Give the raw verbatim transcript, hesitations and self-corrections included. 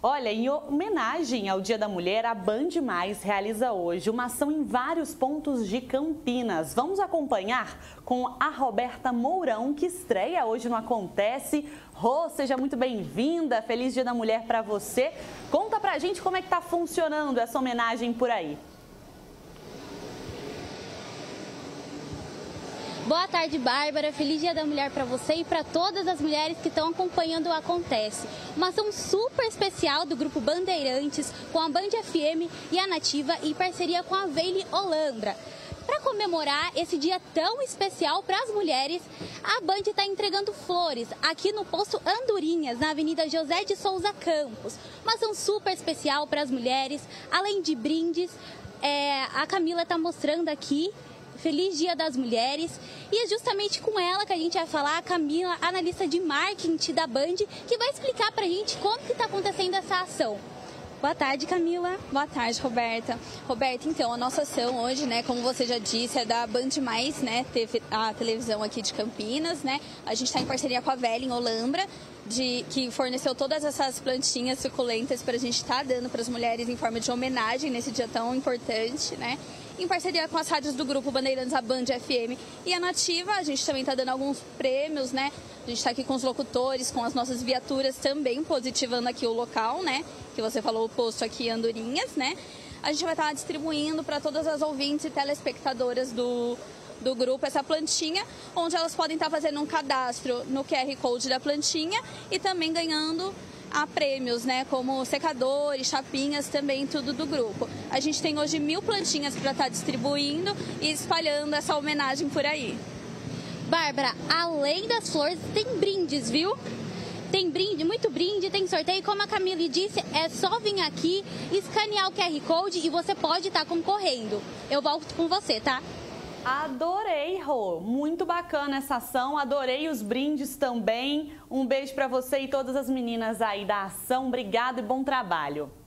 Olha, em homenagem ao Dia da Mulher, a Band Mais realiza hoje uma ação em vários pontos de Campinas. Vamos acompanhar com a Roberta Mourão, que estreia hoje no Acontece. Rô, seja muito bem-vinda, feliz Dia da Mulher para você. Conta pra gente como é que tá funcionando essa homenagem por aí. Boa tarde, Bárbara. Feliz Dia da Mulher para você e para todas as mulheres que estão acompanhando o Acontece. Uma ação super especial do Grupo Bandeirantes com a Band F M e a Nativa em parceria com a Veile Olambra. Para comemorar esse dia tão especial para as mulheres, a Band está entregando flores aqui no posto Andorinhas, na Avenida José de Souza Campos. Uma ação super especial para as mulheres, além de brindes. É, a Camila está mostrando aqui. Feliz Dia das Mulheres, e é justamente com ela que a gente vai falar, a Camila, analista de marketing da Band, que vai explicar pra gente como que está acontecendo essa ação. Boa tarde, Camila. Boa tarde, Roberta. Roberta, então, a nossa ação hoje, né, como você já disse, é da Band Mais, né, a televisão aqui de Campinas, né. A gente está em parceria com a Veile Olambra, de, que forneceu todas essas plantinhas suculentas para a gente estar tá dando para as mulheres em forma de homenagem nesse dia tão importante, né. Em parceria com as rádios do Grupo Bandeirantes, a Band F M e a Nativa, a gente também está dando alguns prêmios, né? A gente está aqui com os locutores, com as nossas viaturas também positivando aqui o local, né? Que você falou, o posto aqui Andorinhas, né? A gente vai estar tá distribuindo para todas as ouvintes e telespectadoras do, do grupo essa plantinha, onde elas podem estar tá fazendo um cadastro no Q R Code da plantinha e também ganhando a prêmios, né, como secadores, chapinhas, também tudo do grupo. A gente tem hoje mil plantinhas para estar tá distribuindo e espalhando essa homenagem por aí. Bárbara, além das flores, tem brindes, viu? Tem brinde, muito brinde, tem sorteio. Como a Camila disse, é só vir aqui, escanear o Q R Code e você pode estar tá concorrendo. Eu volto com você, tá? Adorei, Rô. Muito bacana essa ação. Adorei os brindes também. Um beijo para você e todas as meninas aí da ação. Obrigada e bom trabalho.